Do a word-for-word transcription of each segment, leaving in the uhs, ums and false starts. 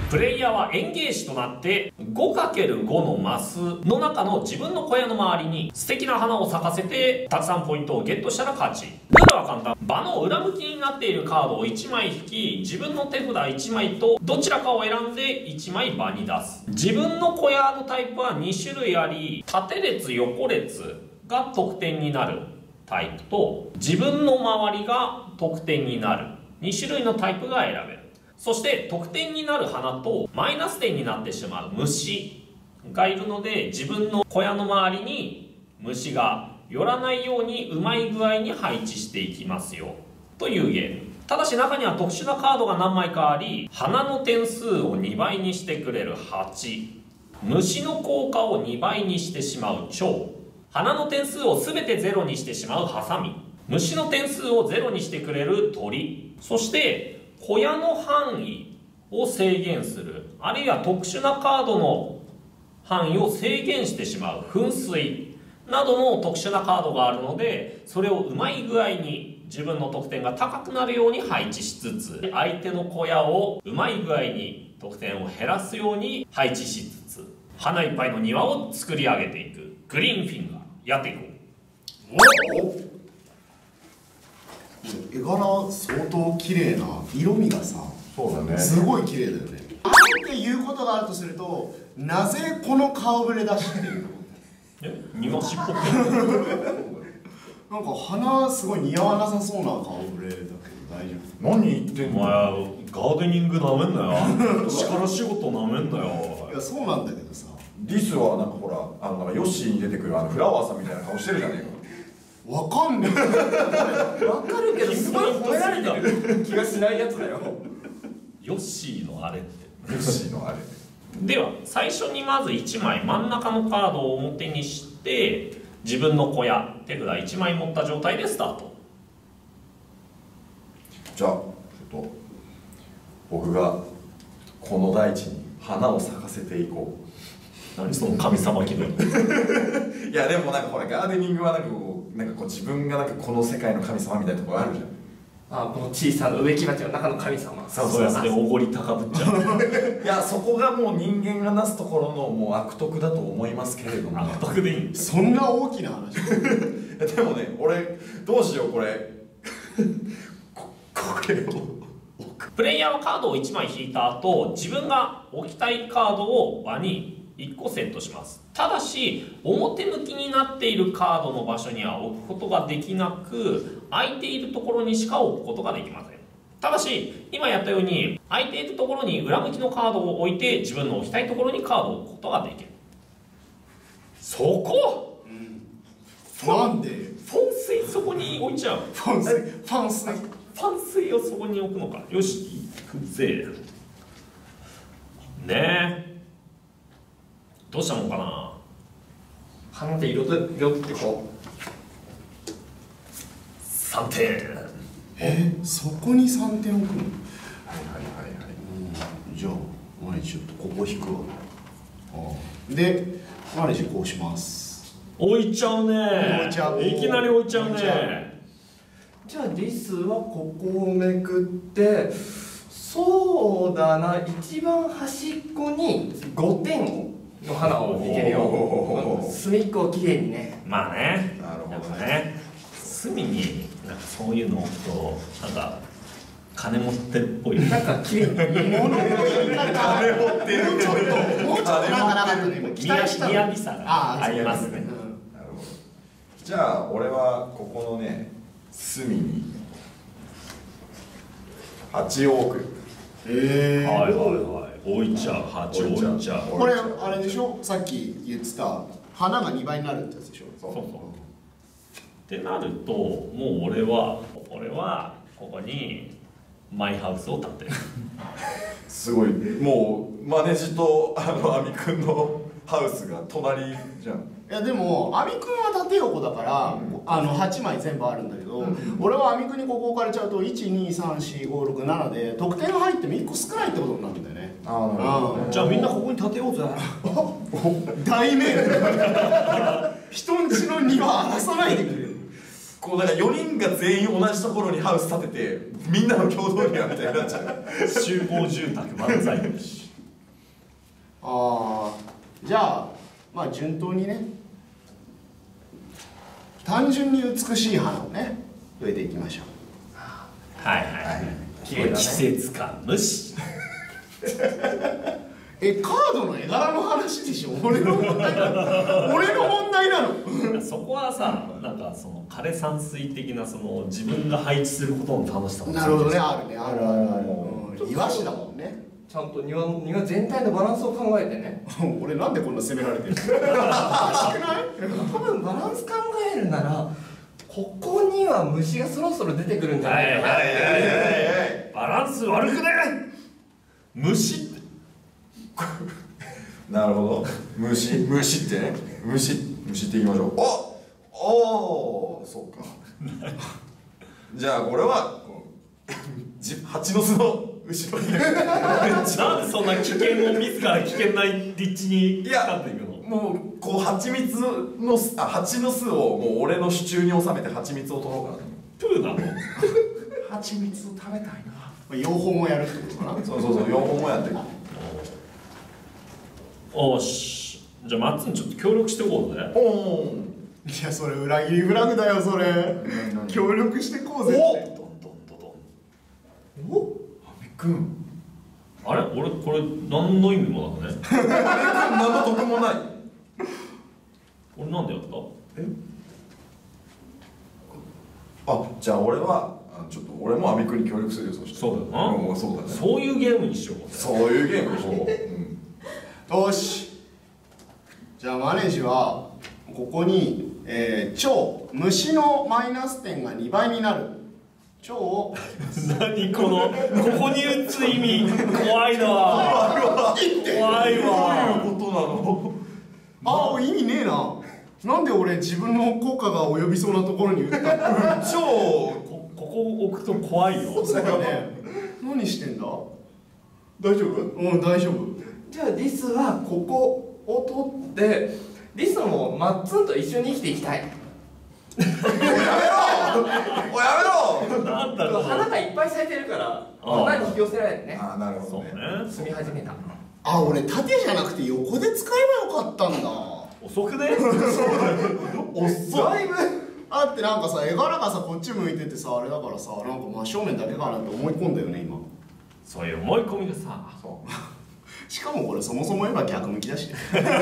プレイヤーはエンゲージとなって ごかけるご のマスの中の自分の小屋の周りに素敵な花を咲かせてたくさんポイントをゲットしたら勝ち。ルールは簡単。場の裏向きになっているカードをいちまい引き、自分の手札いちまいとどちらかを選んでいちまい場に出す。自分の小屋のタイプはにしゅるいあり、縦列横列が得点になるタイプと自分の周りが得点になるにしゅるいのタイプが選べる。そして得点になる花とマイナス点になってしまう虫がいるので、自分の小屋の周りに虫が寄らないようにうまい具合に配置していきますよというゲーム。ただし中には特殊なカードが何枚かあり、花の点数をにばいにしてくれるはち、虫の効果をにばいにしてしまう蝶、花の点数を全てゼロにしてしまうハサミ、虫の点数をゼロにしてくれる鳥、そして小屋の範囲を制限する、あるいは特殊なカードの範囲を制限してしまう噴水などの特殊なカードがあるので、それをうまい具合に自分の得点が高くなるように配置しつつ、相手の小屋をうまい具合に得点を減らすように配置しつつ、花いっぱいの庭を作り上げていくグリーンフィンガーやっていこう。 お絵柄相当綺麗な、色味がさ、 そうだね、 すごい綺麗だよね。あえて言うことがあるとすると、なぜこの顔ぶれ出してるの？ え、庭師っぽくなんか花すごい似合わなさそうな顔ぶれだけど大丈夫？何言ってんの？ お前ガーデニングなめんなよ力仕事なめんなよ。 夫。いやそうなんだけどさ、 リスはなんかほら、あのなんかヨッシーに出てくるあのフラワーさんみたいな顔してるじゃねえか。 わかんねえ。 わかるけどすごい褒められてる気がしないやつだよ。 ヨッシーのあれってヨッシーのあれでは最初にまずいちまい真ん中のカードを表にして、自分の小屋手札いちまい持った状態でスタート。 じゃあちょっと僕がこの大地に花を咲かせていこう。 何その神様気分いやでもなんかほらガーデニングはなんかこうなんかこう自分がなんかこの世界の神様みたいなところあるじゃん。 あ、この小さな植木鉢の中の神様。 そうそうやっておごり高ぶっちゃういやそこがもう人間がなすところのもう悪徳だと思いますけれども。 悪徳でいい。 そんな大きな話。 でもね、俺どうしようこれここれをプレイヤーはカードをいちまい引いた後、自分が置きたいカードを場にいっこセットします。ただし表向きになっているカードの場所には置くことができなく、空いているところにしか置くことができません。ただし今やったように空いているところに裏向きのカードを置いて、自分の置きたいところにカードを置くことができる。そこ、うん、 なんでフォン水そこに置いちゃう。 ファン水ファン水ファン水をそこに置くのか。よし行くぜ。ねえ、どうしたもんかな。 花で彩ってこうさんてん。 え、そこにさんてん置くの？ はいはいはいはい。 じゃあマネちょっとここ引くわ。あでマネこうします。 置いちゃうね。 置いちゃう。 いきなり置いちゃう置いちゃね。 じゃあリスはここをめくって、そうだな、一番端っこにごてんの花をいけるよ。隅っこをきれいにね。 まあね。 なるほどねやっぱね。隅になんかそういうの置くとなんか金持ってるっぽい。 なんかきれいに。 物の言い方。 金持ってる。 もうちょっともうちょっとなんかなかったね。今期待したの。 雅さがありますね。 うんなるほど。じゃあ俺はここのね隅に鉢を置く。 へえ。 はいはいはい。置いちゃう。鉢置いちゃう。 これあれでしょ、さっき言ってた花がにばいになるってやつでしょ。 そうそう。ってなるともう俺は俺はここにマイハウスを建てる。 すごいもうマネジとあのアミくんのハウスが隣じゃん。 いやでもアミくんは縦横だから、うん、あのはちまい全部あるんだけど、うん、俺はアミくんにここ置かれちゃうといちにさんしごろくななで得点が入ってもいっこ少ないってことになるんだよね。 ああなるほどね。 じゃあみんなここに建てようぜ。 大名人んちの庭荒らさないでくれる。 こうなんかよにんが全員同じところにハウス建ててみんなの共同庭みたいになっちゃう。 集合住宅漫才。 あー、じゃあまあ順当にね、単純に美しい花をね植えていきましょう。 はいはい綺麗だね。 季節感無視。 え、カードの絵柄の話でしょ。俺の問題なの。俺の問題なの。 そこはさ、なんかその枯山水的なその自分が配置することの楽しさもなるほどね、あるね、あるあるある。 うんうん、岩師だもんね。 ちゃんと庭庭全体のバランスを考えてね。 俺なんでこんな責められてるの。おかしくない？ 多分バランス考えるならここには虫がそろそろ出てくるんじゃないかな。 はいはいはいはいバランス悪くね。虫ってなるほど。虫虫ってね、虫虫って言いましょう。おお、そうか。じゃあこれはこうじ蜂の巣の後ろになんでそんな危険を自ら危険な立地に使っていくの。 もうこう蜂蜜の巣あ蜂の巣をもう俺の手中に収めて蜂蜜を取ろうかな。 プーなの。 蜂蜜を食べたいな。 養蜂もやるってことかな。 そうそうそう、養蜂もやってる。 おし、じゃあマッツンちょっと協力してこうぜ。 おお。 いや、それ裏切りフラグだよ、それ。協力してこうぜおって。 どんどんどんどん。 お、阿部君。 あれ、俺これ何の意味もなくね。 何の得もない。 俺なんでやった？ え？あ、じゃあ俺はあちょっと俺も阿部君に協力するよ。そしてそうだよな。 もうそうだね。 そういうゲームにしようぜ。 そういうゲームでしょ。うん、 よし。じゃあマネージはここに、えー、蝶、虫のマイナス点がにばいになる蝶を何このここに打つ意味怖いな。怖いわ。 どういうことなの？ ああ、意味ねえな。なんで俺自分の効果が及びそうなところに打ったの。 超こここ置くと怖いよ。 そうだね。何してんだ。 大丈夫？ うん、大丈夫。 じゃあリスはここを取ってリスもマッツンと一緒に生きていきたい。 おいやめろ！おいやめろ！ なんだろう。 花がいっぱい咲いてるからああ花に引き寄せられてねあ、なるほそうどね。 ね。 住み始めた。 あ、俺縦じゃなくて横で使えばよかったんだ。 遅くね。 だいぶあって、なんかさ、絵柄がさこっち向いててさ、あれだからさ、なんか真正面だけかなって思い込んだよね今。 そういう思い込みがさ。 そうしかもこれそもそも言えば逆向きだしね。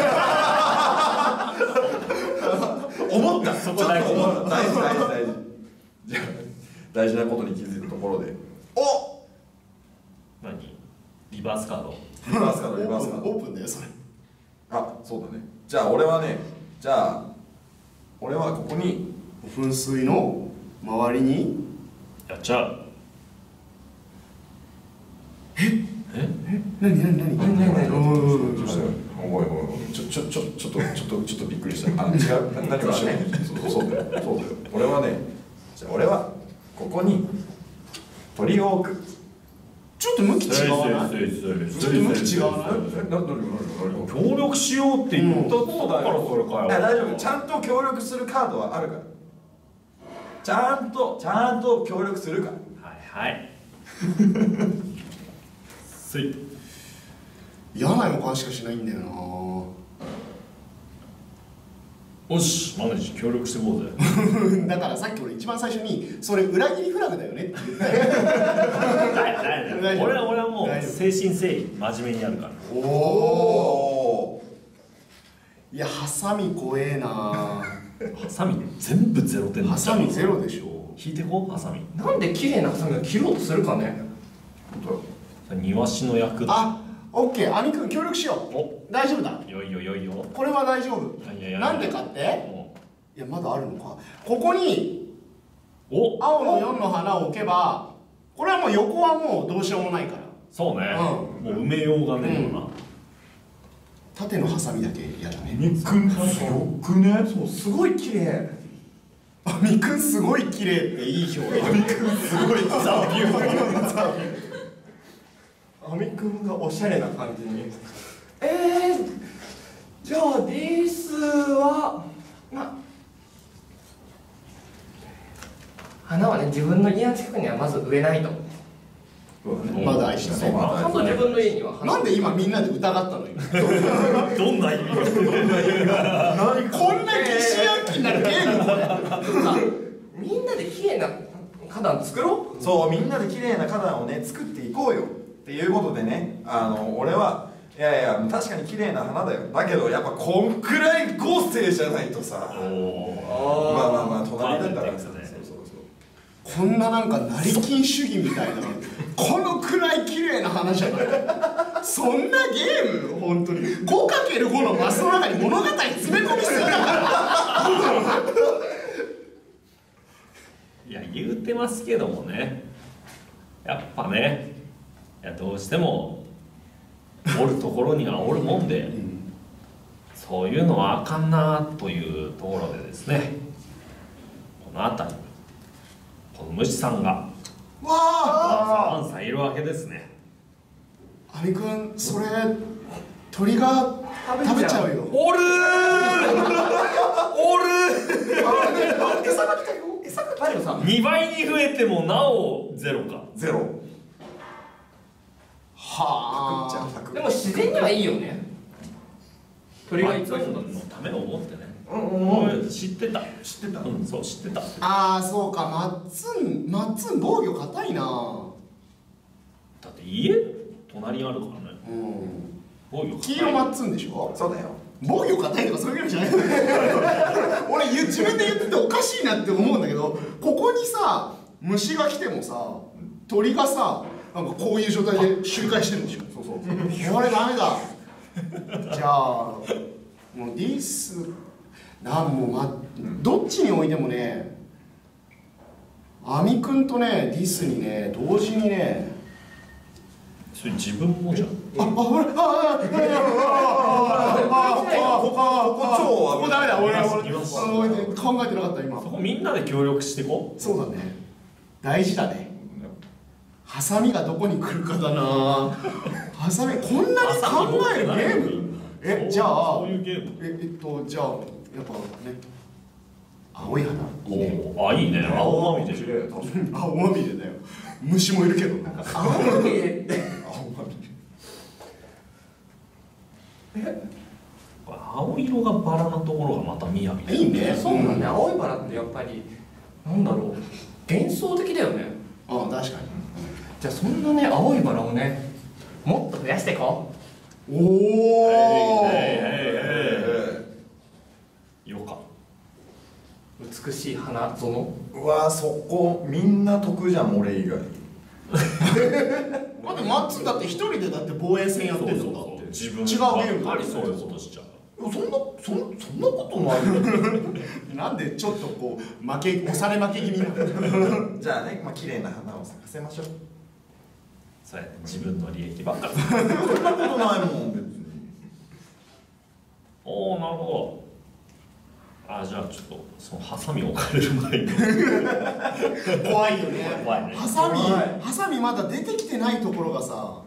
思った。 そこ大事ちょっと思った。大事大事大事。じゃあ大事なことに気づいたところで、お。 何？リバースカード。 リバースカードリバースカード。 オープンだよそれ。 あ、そうだね。じゃあ俺はね、じゃあ俺はここに噴水の周りにやっちゃう。 何何何何何何おいおいおいおいどうしたよ。おいおいおい。ちょちょちょちょっとちょっとちょっとびっくりした。あ、違う。何をしてるの？そうそうだよ。そうだよ。俺はね、じゃあ俺はここに鳥を置く。 ちょっと向き違わない？ せいせいせいせいちょっと向き違わない？ え、な、なになになに。 協力しようって言ったとこだからそれかよ。 いや大丈夫。ちゃんと協力するカードはあるから。ちゃんとちゃんと協力するから。 はいはい。せい。 嫌な予感しかしないんだよな。 よし、マネージ協力してこうぜ。 だからさっき俺一番最初にそれ裏切りフラグだよねって言ったよ。 だよだよだよ。俺は俺はもう大丈夫誠心誠意真面目にやるから。 おおお。 お。 いや、ハサミ怖えな。 ハサミ全部ゼロ点だ。 ハサミゼロでしょ。 引いてこうハサミ。 なんで綺麗なハサミを切ろうとするかね。 庭師の役だ。 あ、オッケー。アミ君協力しよう。 お、 大丈夫だ。 よいよよいよ。 これは大丈夫。 いやいやいやなんでかって？ おいや、まだあるのか。ここにお、 青のよんの花を置けば、これはもう横はもうどうしようもないから。 そうね。 うもう埋めようがねえよな。 縦のハサミだけ嫌だね。 みくんよくね。 そうすごい綺麗。 アミ君すごい綺麗っていい表現。アミ君すごいザビュー。 アミくんがおしゃれな感じに。えー、じゃあリスはま花はね自分の家の近くにはまず植えないと。 そうだね。 まあ大事だね。 まあちゃんと自分の家には花なんで今みんなで疑ったのよ。 どんな意味がこんな疑心暗鬼になるゲームこれ。 さみんなで綺麗な花壇作ろう。 そう、みんなで綺麗な花壇をね作っていこうよっていうことでね、あの俺はいやいや確かに綺麗な花だよ、だけどやっぱこんくらい豪勢じゃないとさ、 おおまあまあまあ隣だからパーフェクトですね。 そうそうそうこんななんか成金主義みたいなこのくらい綺麗な花じゃない。そんなゲーム本当に ごかけるご のマスの中に物語詰め込みすぎだから。 いや言うてますけどもね、やっぱね、いやどうしてもおるところにはおるもんで、うん、そういうのはあかんなというところでですね、この辺りにこの虫さんがわあさんさんいるわけですね。 阿部君それ鳥が食べちゃうよ。 おるーおるー餌が来たよ。餌が来たよ。 さにばいに増えてもなおゼロか。 ゼロ。 はあ。 でも自然にはいいよね。鳥がいっぱいのためを思ってね。 うんうん。 知ってた。 知ってた。 うん、そう知ってた。 ああそうか、マッツンマッツン防御硬いな。 だって家隣にあるからね。 うん。 防御黄色マッツンでしょ。 そうだよ。 防御硬いとかそういうわけじゃない。俺言う自分で言ってておかしいなって思うんだけど、ここにさ虫が来てもさ鳥がさなんかこういう状態で周回してるんでしょ。 そうそう。 これダメだ。じゃあもうディスなんもまどっちにおいてもね、アミ君とねディスにね同時にね。 それ自分もじゃん。 あ、あ、ほら、あ、あ、あ、あ、あ、ここ、ここ超、ここダメだ、俺、俺、考えてなかった、今。 そこみんなで協力してこう。 そうだね。大事だね。ハサミがどこに来るかだな。ハサミ、こんなに考えるゲーム。え、じゃあ、 そういうゲーム。 え、えっと、じゃあ、やっぱね。青い花。 お、あ、いいね。青まみれ。 青まみれだよ。虫もいるけど。 青まみれって。 青色がバラなところがまた雅だ。 いいね。 そうなんだね。青いバラってやっぱりなんだろう、幻想的だよね。 ああ、確かに。 じゃあそんなね青いバラをねもっと増やしていこう。おお。 よか。 美しい花園。 うわそこみんな得じゃん俺以外。 だってマッツンだって一人でだって防衛戦やってるんだって。 自分違うゲームばっかりそういうことしちゃう。 そんなそそんなことないよ。 なんでちょっとこう負け押され負け気味なの。 じゃあね、まあ綺麗な花を咲かせましょう。 そうやね、自分の利益ばっかり。 そんなことないもん別に。 おお、なるほど。あ、じゃあちょっとそのハサミ置かれる前に。 怖いよね。 怖いね。 ハサミ怖いハサミまだ出てきてないところがさ、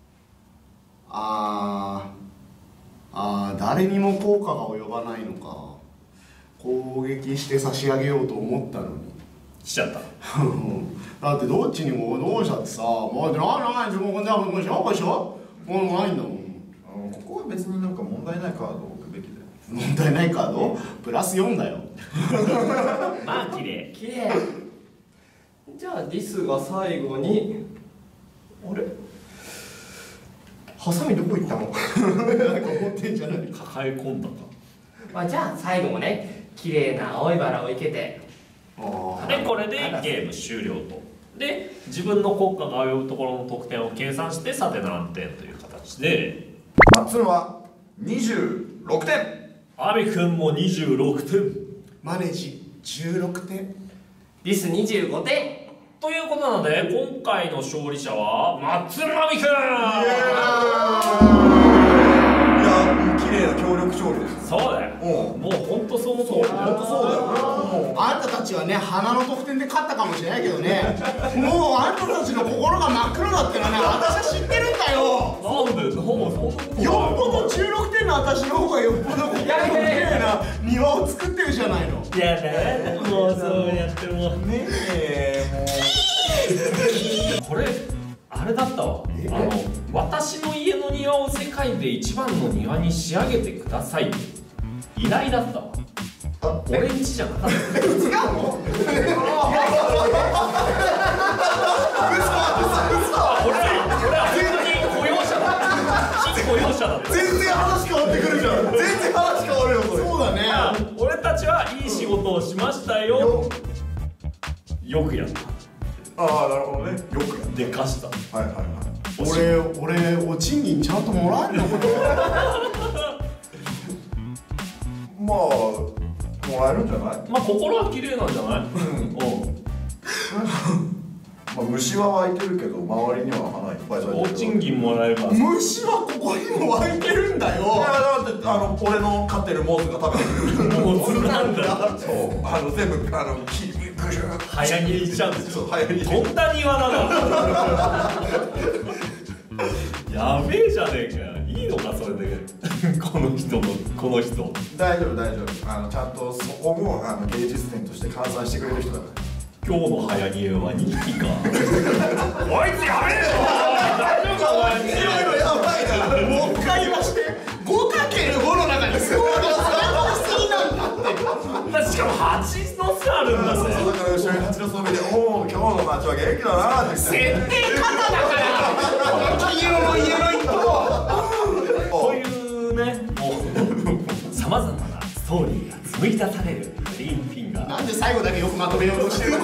あーあー誰にも効果が及ばないのか。攻撃して差し上げようと思ったのにしちゃった。 だってどっちにもどうしたってさ、もうなな自分こんなもんしょこしょもうないんだもん。 あのここは別になんか問題ないカードを置くべきだよ。 問題ないカードプラスよんだよ。 まあ綺麗。 綺麗。じゃあディスが最後にあれハサミどこ行ったの。 なんか持ってんじゃないか。 抱え込んだか。 まあじゃあ最後もね綺麗な青いバラを生けて。 あでこれでゲーム終了と。で自分の国家が及ぶところの得点を計算してさて何点という形で、 マッツンはにじゅうろくてん、 阿部君もにじゅうろくてん、 マネジじゅうろくてん、 ディスにじゅうごてん。 ということなので今回の勝利者は松並君。 いや綺麗な協力勝利です。 そうだよ。 うんもう本当そうそう。 本当そうだよ。 あんたたちはね花の得点で勝ったかもしれないけどね、もうあんたたちの心が真っ黒だってのはね私は知ってるんだよ。 なんでそんなよっぽどじゅうろくてんの私の方がよっぽどここの綺麗な庭を作ってるじゃないの。 いやだもうそうやってもねえもうこれあれだったわ。 えあの私の家の庭を世界で一番の庭に仕上げてください。依頼だったわ。 あ俺んちじゃなかった。 違うの？ 俺は俺は本当に雇用者だ。非雇用者だ。 全然話変わってくるじゃん。全然話変わるよそれ。 そうだね。 俺たちはいい仕事をしましたよ。よくやった。 ああなるほどね。よくやっでかした。 た。はいはいはい。 俺俺お賃金ちゃんともらえんの？ まあもらえるんじゃない？ まあ心は綺麗なんじゃない？うんまあ虫は湧いてるけど周りには花いっぱい咲いてる。 お賃金もらえるから。 虫はここにも湧いてるんだよ。 いやだってあの俺の飼ってるモーズが食べてる。 もうずなんだ。 そうあの全部あの切りぐるー早切りしちゃうんですよ。 そう早切りこんな庭だからやべえじゃねえかよ。いいのかそれでこの人のこの人。 大丈夫大丈夫。あのちゃんとそこもあの芸術点として換算してくれる人だから。 今日の早煮えはにひきか。こいつやべえよ。大丈夫かお前。 いろいろやばいな。 もう一回言わして。ごかけるご の中に数字がすぎなんだって。 しかもはちの巣あるんだぜ。 そうだから後ろに蜂の巣を見て、おお今日の街は元気だなって。 設定方だから黄色の家の一個というね、もうさまざまなストーリーが紡ぎ出されるグリーンフィンガー。 なんで最後だけよくまとめようとしてるの？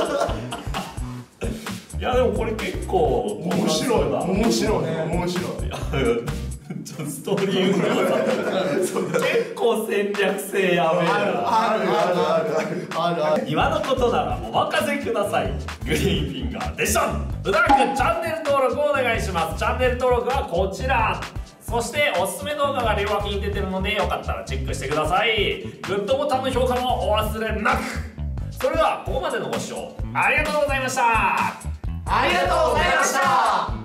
いやでもこれ結構面白いな。面白いね。面白い。 ちょっとストーリー運用だ結構戦略性やべえな。 あるあるあるあるあるある。 庭のことならお任せください。グリーンフィンガーでした。うだらくチャンネル登録をお願いします。チャンネル登録はこちら。そしておすすめ動画が両脇に出てるのでよかったらチェックしてください。グッドボタンの評価もお忘れなく。それではここまでのご視聴ありがとうございました。 ありがとうございました。